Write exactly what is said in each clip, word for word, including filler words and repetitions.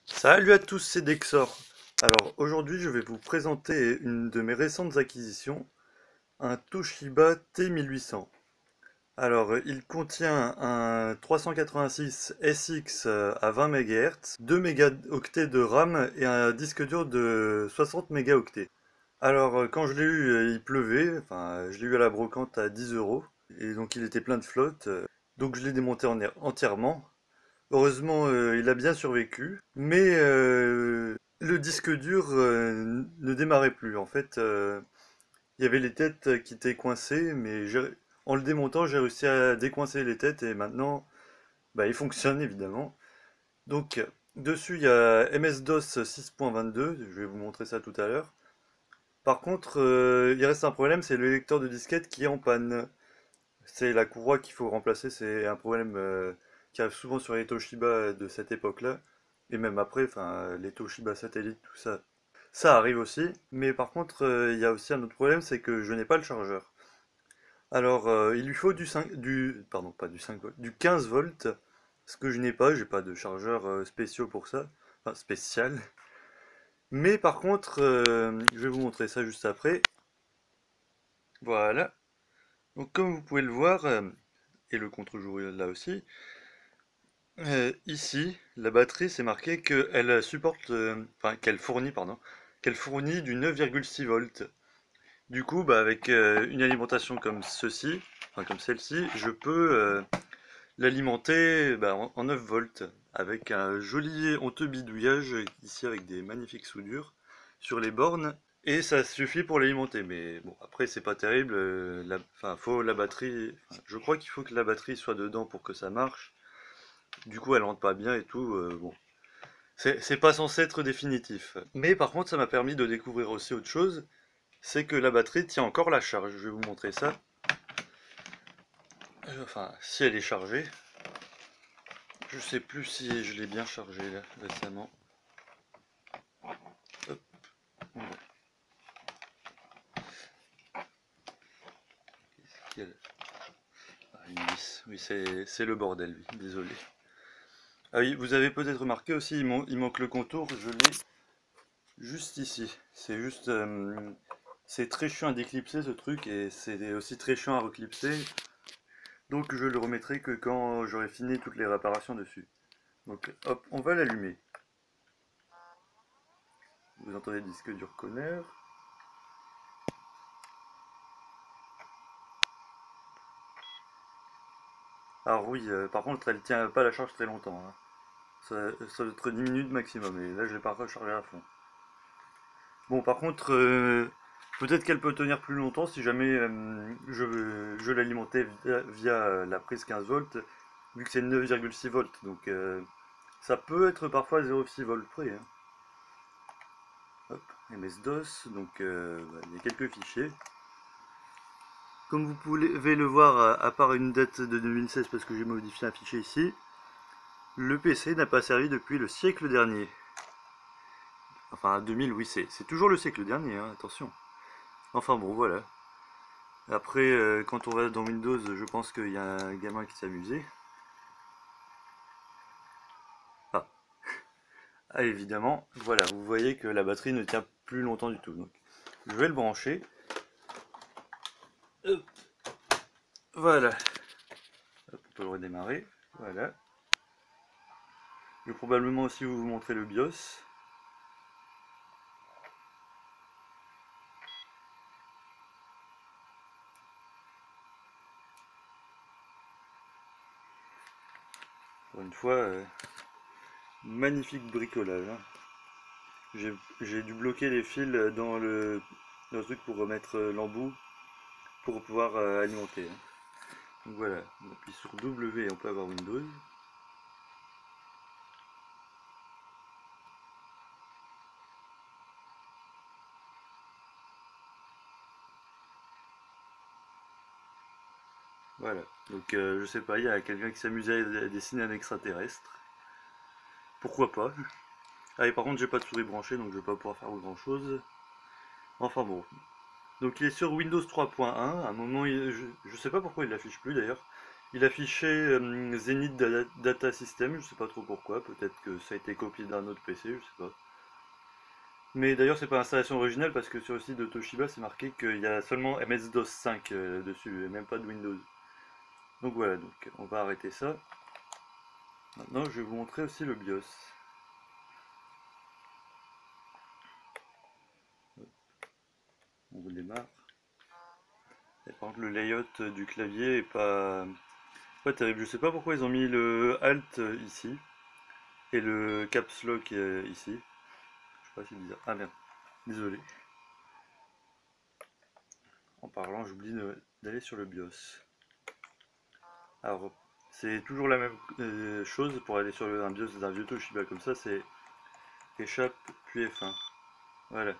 Salut à tous, c'est Dexor. Alors aujourd'hui, je vais vous présenter une de mes récentes acquisitions, un Toshiba T mille huit cents. Alors, euh, il contient un trois cent quatre-vingt-six S X euh, à vingt mégahertz, deux mégaoctets de RAM et un disque dur de soixante mégaoctets. Alors, euh, quand je l'ai eu, euh, il pleuvait, enfin, je l'ai eu à la brocante à dix euros, et donc il était plein de flotte, euh, donc je l'ai démonté en- entièrement. Heureusement, euh, il a bien survécu, mais euh, le disque dur euh, ne démarrait plus. En fait, euh, il y avait les têtes qui étaient coincées, mais j'ai- en le démontant, j'ai réussi à décoincer les têtes et maintenant, bah, il fonctionne évidemment. Donc, dessus, il y a M S-DOS six point vingt-deux, je vais vous montrer ça tout à l'heure. Par contre, euh, il reste un problème, c'est le lecteur de disquette qui est en panne. C'est la courroie qu'il faut remplacer, c'est un problème euh, qui arrive souvent sur les Toshiba de cette époque-là, et même après, enfin les Toshiba satellites, tout ça, ça arrive aussi. Mais par contre, euh, il y a aussi un autre problème, c'est que je n'ai pas le chargeur. Alors, euh, il lui faut du cinq, du, pardon, pas du cinq volts, du quinze volts, ce que je n'ai pas, j'ai pas de chargeur euh, spéciaux pour ça, enfin spécial. Mais par contre, euh, je vais vous montrer ça juste après. Voilà. Donc comme vous pouvez le voir, euh, et le contre-jour est là aussi. Euh, ici, la batterie, c'est marqué qu'elle supporte, euh, enfin qu'elle fournit, pardon, qu'elle fournit du neuf virgule six volts. Du coup, bah, avec euh, une alimentation comme ceci, enfin comme celle-ci, je peux euh, l'alimenter bah, en, en neuf volts avec un joli honteux bidouillage ici avec des magnifiques soudures sur les bornes et ça suffit pour l'alimenter. Mais bon, après c'est pas terrible. euh, la, enfin, faut la batterie. Enfin, je crois qu'il faut que la batterie soit dedans pour que ça marche. Du coup, elle rentre pas bien et tout. euh, bon, c'est c'est pas censé être définitif. Mais par contre, ça m'a permis de découvrir aussi autre chose, c'est que la batterie tient encore la charge. Je vais vous montrer ça. Euh, Enfin, si elle est chargée. Je sais plus si je l'ai bien chargée là, récemment. Hop, voilà. Qu'est-ce qu'il y a là? Ah, une vis. Oui, c'est c'est le bordel, oui. Désolé. Ah oui, vous avez peut-être remarqué aussi, il, man- il manque le contour. Je l'ai juste ici. C'est juste, euh, c'est très chiant à déclipser ce truc et c'est aussi très chiant à reclipser. Donc je le remettrai que quand j'aurai fini toutes les réparations dessus. Donc hop, on va l'allumer. Vous entendez le disque dur connaître. Alors oui, euh, par contre elle tient pas la charge très longtemps, hein. Ça, ça doit être dix minutes maximum et là je l'ai pas rechargé à fond. Bon par contre, euh, peut-être qu'elle peut tenir plus longtemps si jamais euh, je, je l'alimentais via, via la prise quinze volts, vu que c'est neuf virgule six volts. Donc euh, ça peut être parfois zéro virgule six volts près, hein. Hop, M S-DOS, donc euh, bah, il y a quelques fichiers. Comme vous pouvez le voir, à part une date de deux mille seize parce que j'ai modifié un fichier ici, le P C n'a pas servi depuis le siècle dernier. Enfin, deux mille, oui, c'est toujours le siècle dernier, hein, attention. Enfin bon, voilà. Après, euh, quand on va dans Windows, je pense qu'il y a un gamin qui s'est amusé. Ah. Ah, évidemment, voilà, vous voyez que la batterie ne tient plus longtemps du tout. Donc, je vais le brancher. Hop, voilà. Hop, on peut le redémarrer. Voilà. Je vais probablement aussi vous montrer le BIOS. Pour une fois, euh, magnifique bricolage, hein. J'ai j'ai dû bloquer les fils dans le, dans le truc pour remettre euh, l'embout pour pouvoir euh, alimenter, hein. Donc voilà, on appuie sur W et on peut avoir Windows. Voilà, donc euh, je sais pas, il y a quelqu'un qui s'amusait à dessiner un extraterrestre. Pourquoi pas? Ah et par contre j'ai pas de souris branchée donc je vais pas pouvoir faire grand chose. Enfin bon. Donc il est sur Windows trois point un, à un moment il- je, je sais pas pourquoi il l'affiche plus d'ailleurs. Il affichait euh, Zenith Da- Data System, je sais pas trop pourquoi, peut-être que ça a été copié d'un autre P C, je sais pas. Mais d'ailleurs c'est pas l'installation originale parce que sur le site de Toshiba c'est marqué qu'il y a seulement M S DOS cinq euh, dessus et même pas de Windows. Donc voilà, donc on va arrêter ça. Maintenant je vais vous montrer aussi le BIOS. On redémarre. Et par contre le layout du clavier est pas, pas terrible. Je sais pas pourquoi ils ont mis le Alt euh, ici et le Caps Lock euh, ici. Je sais pas, c'est bizarre. Ah merde, désolé. En parlant, j'oublie de- d'aller sur le BIOS. Alors, c'est toujours la même euh, chose pour aller sur le, un BIOS d'un vieux Toshiba comme ça, c'est échappe puis F un. Voilà.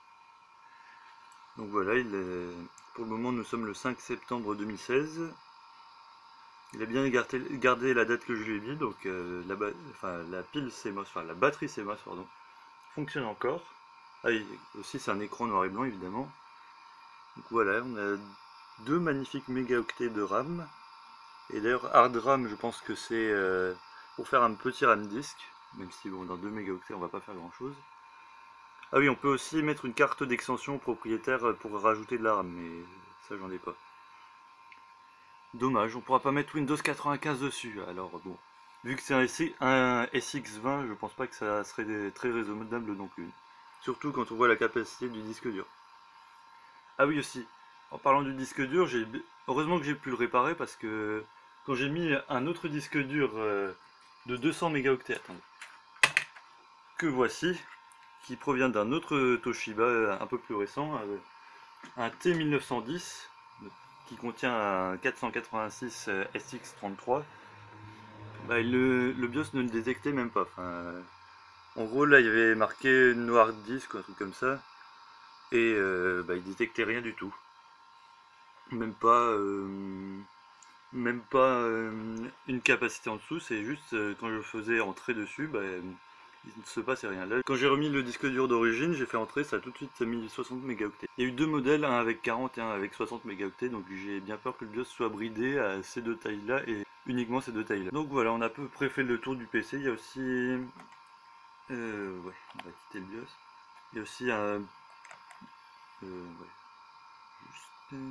Donc voilà, il est... pour le moment nous sommes le cinq septembre deux mille seize. Il a bien gardé, gardé la date que je lui ai mis, donc euh, la, enfin, la pile C M O S, enfin la batterie C M O S, pardon, fonctionne encore. Ah, il... aussi c'est un écran noir et blanc évidemment. Donc voilà, on a deux magnifiques mégaoctets de RAM. Et d'ailleurs, hard RAM, je pense que c'est euh, pour faire un petit RAM disk, même si bon, dans deux mégaoctets, on va pas faire grand chose. Ah oui, on peut aussi mettre une carte d'extension propriétaire pour rajouter de la RAM, mais ça, j'en ai pas. Dommage, on pourra pas mettre Windows quatre-vingt-quinze dessus. Alors bon, vu que c'est un, un S X vingt, je pense pas que ça serait des, très raisonnable non plus. Surtout quand on voit la capacité du disque dur. Ah oui aussi, en parlant du disque dur, j'ai heureusement que j'ai pu le réparer parce que quand j'ai mis un autre disque dur euh, de deux cents mégaoctets, attendez, que voici, qui provient d'un autre Toshiba euh, un peu plus récent, euh, un T mille neuf cent dix, qui contient un quatre cent quatre-vingt-six S X trente-trois, bah, le, le BIOS ne le détectait même pas. Enfin, en gros, là, il y avait marqué no hard disk ou un truc comme ça, et euh, bah, il détectait rien du tout. Même pas, euh, même pas euh, une capacité en dessous, c'est juste euh, quand je faisais entrer dessus, bah, il ne se passait rien. Là, quand j'ai remis le disque dur d'origine, j'ai fait entrer, ça a tout de suite mis soixante mégaoctets. Il y a eu deux modèles, un avec quarante et un avec soixante mégaoctets, donc j'ai bien peur que le BIOS soit bridé à ces deux tailles-là et uniquement ces deux tailles-là. Donc voilà, on a à peu près fait le tour du P C. Il y a aussi... Euh, ouais, on va quitter le BIOS. Il y a aussi un... Euh, ouais, juste... euh,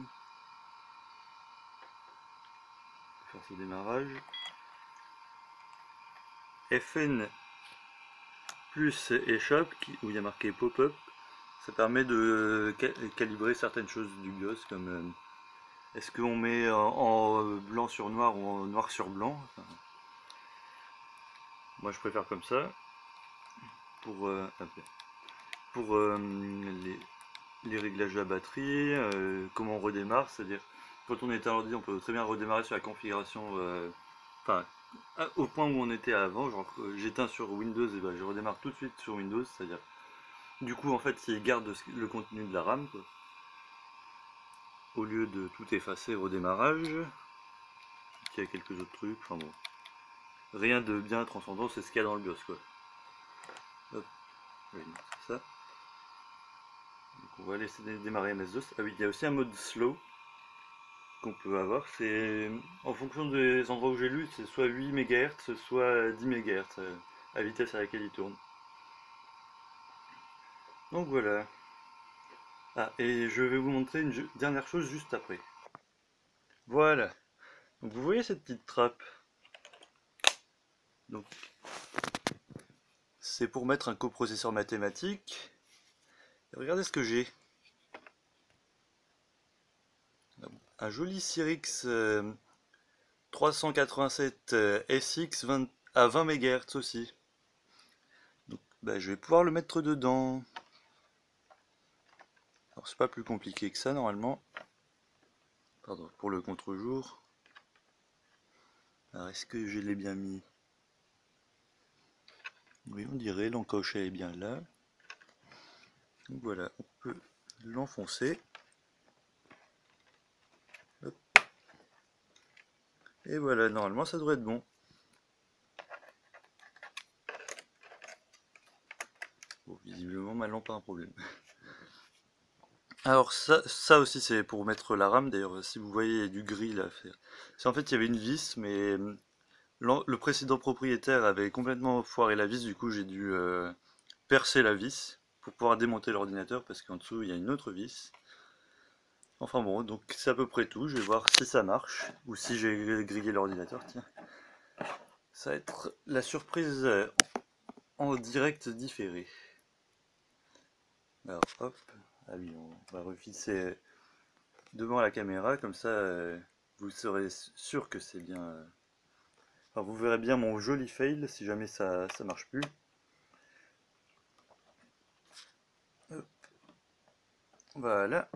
faire ce démarrage. F N plus échappe, où il y a marqué pop-up, ça permet de calibrer certaines choses du BIOS, comme euh, est-ce qu'on met en, en blanc sur noir ou en noir sur blanc. Enfin, moi je préfère comme ça, pour, euh, pour euh, les, les réglages de la batterie, euh, comment on redémarre, c'est-à-dire quand on est à l'ordi on peut très bien redémarrer sur la configuration, euh, enfin au point où on était avant, genre j'éteins sur Windows et ben, je redémarre tout de suite sur Windows, c'est-à-dire du coup, en fait, il garde le contenu de la RAM, quoi, au lieu de tout effacer au démarrage. Il y a quelques autres trucs, enfin bon. Rien de bien transcendant, c'est ce qu'il y a dans le BIOS, quoi. Hop, je vais mettre ça. Donc on va laisser démarrer M S DOS. Ah oui, il y a aussi un mode slow qu'on peut avoir. C'est en fonction des endroits où j'ai lu, c'est soit huit mégahertz, soit dix mégahertz, euh, à vitesse à laquelle il tourne. Donc voilà. Ah, et je vais vous montrer une dernière chose juste après. Voilà. Donc vous voyez cette petite trappe. Donc c'est pour mettre un coprocesseur mathématique. Et regardez ce que j'ai. Un joli Cyrix euh, trois cent quatre-vingt-sept euh, S X vingt, à vingt mégahertz aussi. Donc bah, je vais pouvoir le mettre dedans. Alors c'est pas plus compliqué que ça normalement. Pardon, pour le contre-jour. Alors est-ce que je l'ai bien mis? Oui, on dirait, l'encoche est bien là. Donc voilà, on peut l'enfoncer. Et voilà, normalement ça devrait être bon. Bon, visiblement ma lampe a un problème. Alors ça, ça aussi c'est pour mettre la rame. D'ailleurs, si vous voyez il y a du gris là, c'est c'est en fait il y avait une vis, mais hum, l'an- le précédent propriétaire avait complètement foiré la vis. Du coup, j'ai dû euh, percer la vis pour pouvoir démonter l'ordinateur parce qu'en dessous il y a une autre vis. Enfin bon, donc c'est à peu près tout. Je vais voir si ça marche ou si j'ai grillé l'ordinateur. Tiens, ça va être la surprise euh, en direct différé. Alors hop, ah oui, on va refixer devant la caméra comme ça. euh, Vous serez sûr que c'est bien. euh, Enfin, vous verrez bien mon joli fail si jamais ça, ça marche plus. Hop, voilà.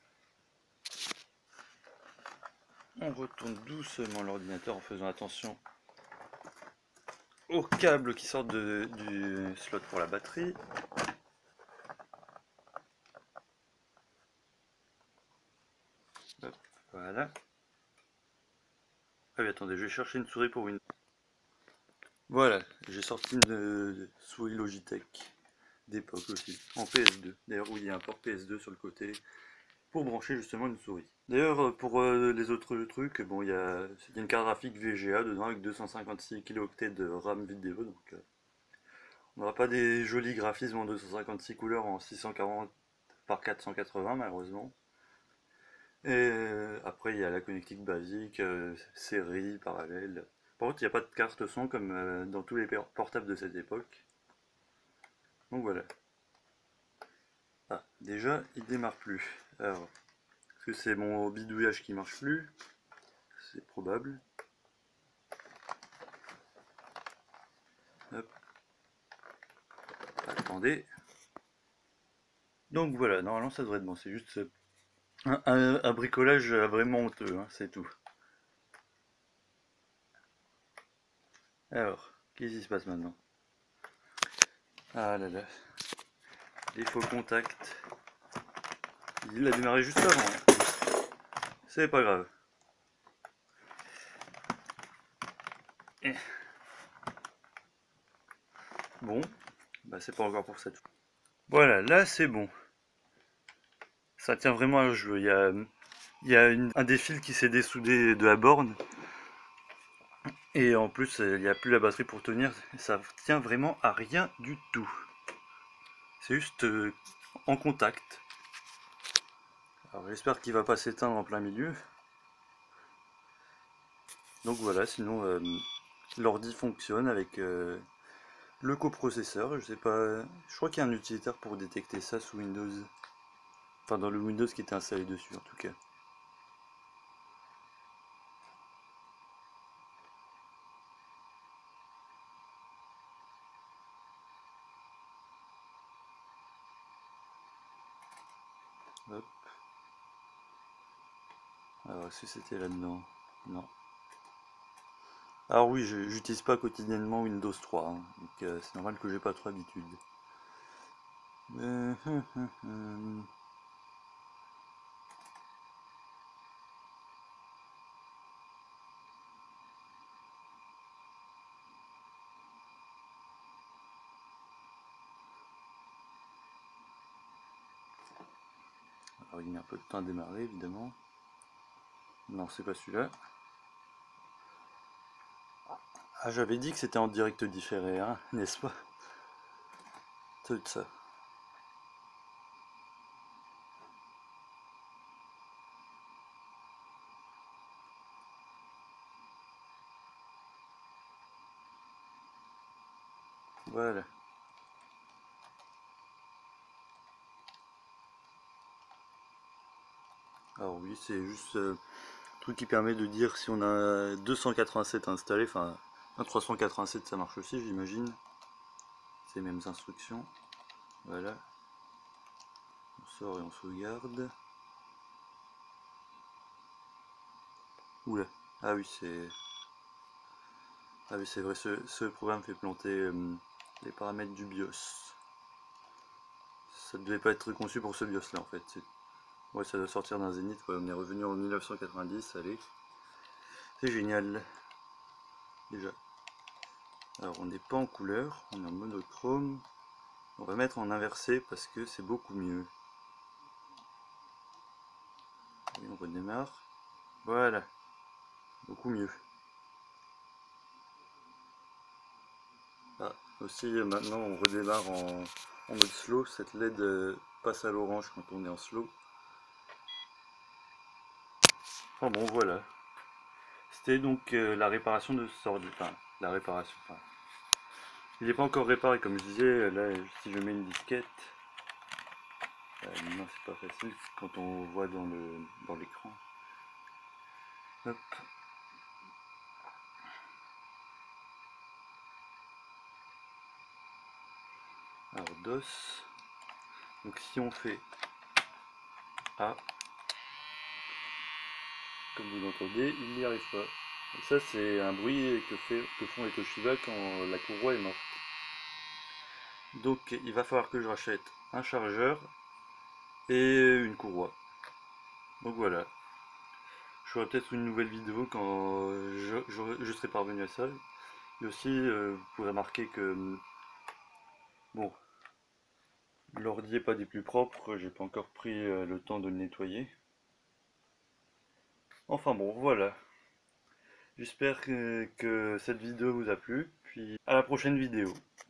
On retourne doucement l'ordinateur en faisant attention aux câbles qui sortent de- du slot pour la batterie. Hop, voilà. Ah oui, attendez, je vais chercher une souris pour Windows. Voilà, j'ai sorti une euh, souris Logitech d'époque aussi, en P S deux. D'ailleurs, oui, il y a un port P S deux sur le côté pour brancher justement une souris. D'ailleurs, euh, pour euh, les autres trucs, bon, il y a, il y a une carte graphique V G A dedans avec deux cent cinquante-six kilooctets de RAM vidéo, donc euh, on n'aura pas des jolis graphismes en deux cent cinquante-six couleurs en six cent quarante par quatre cent quatre-vingts malheureusement. Et euh, après, il y a la connectique basique, euh, série, parallèle. Par contre, il n'y a pas de carte son comme euh, dans tous les portables de cette époque. Donc voilà. Ah, déjà, il démarre plus. Alors, est-ce que c'est mon bidouillage qui marche plus? C'est probable. Hop, attendez. Donc voilà, normalement ça devrait être bon. C'est juste un, un- un bricolage vraiment honteux, hein, c'est tout. Alors, qu'est-ce qui se passe maintenant? Ah là là, les faux contacts. Il a démarré juste avant, hein. C'est pas grave. Eh, bon, bah c'est pas encore pour ça tout. Voilà, là c'est bon. Ça tient vraiment à jeu. Il y a, il y a une- un des fils qui s'est dessoudé de la borne. Et en plus, il n'y a plus la batterie pour tenir. Ça tient vraiment à rien du tout. C'est juste euh, en contact. Alors j'espère qu'il va pas s'éteindre en plein milieu. Donc voilà, sinon euh, l'ordi fonctionne avec euh, le coprocesseur. Je sais pas, je crois qu'il y a un utilitaire pour détecter ça sous Windows. Enfin dans le Windows qui était installé dessus en tout cas. Hop. Alors est-ce que c'était là-dedans? Non. Alors oui, je j'utilise pas quotidiennement Windows trois, hein, donc euh, c'est normal que j'ai pas trop l'habitude. Euh, hum, hum, hum. Alors il met un peu de temps à démarrer évidemment. Non, c'est pas celui-là. Ah, j'avais dit que c'était en direct différé, hein, n'est-ce pas? Tout ça. Voilà. Alors oui, c'est juste euh, un truc qui permet de dire si on a deux cent quatre-vingt-sept installé, enfin un trois cent quatre-vingt-sept ça marche aussi j'imagine. C'est les mêmes instructions. Voilà. On sort et on sauvegarde. Oula. Ah oui, c'est. Ah oui, c'est vrai, ce, ce programme fait planter euh, les paramètres du BIOS. Ça ne devait pas être conçu pour ce BIOS là en fait. Ouais, ça doit sortir d'un Zénith, ouais. On est revenu en mille neuf cent quatre-vingt-dix, allez. C'est génial. Déjà. Alors on n'est pas en couleur, on est en monochrome. On va mettre en inversé parce que c'est beaucoup mieux. Et on redémarre. Voilà, beaucoup mieux. Ah, aussi maintenant on redémarre en, en mode slow, cette L E D euh, passe à l'orange quand on est en slow. Enfin bon voilà, c'était donc euh, la réparation de ce ordi, enfin la réparation, enfin il n'est pas encore réparé comme je disais, là si je mets une disquette, euh, non c'est pas facile quand on voit dans le dans l'écran. Hop. Alors DOS, donc si on fait A, comme vous l'entendez, il n'y arrive pas. Et ça c'est un bruit que, fait, que font les Toshiba quand la courroie est morte. Donc il va falloir que je rachète un chargeur et une courroie. Donc voilà. Je ferai peut-être une nouvelle vidéo quand je, je, je serai parvenu à ça. Et aussi, euh, vous pourrez remarquer que bon, l'ordi n'est pas des plus propres, j'ai pas encore pris euh, le temps de le nettoyer. Enfin bon, voilà. J'espère que, que cette vidéo vous a plu. Puis à la prochaine vidéo.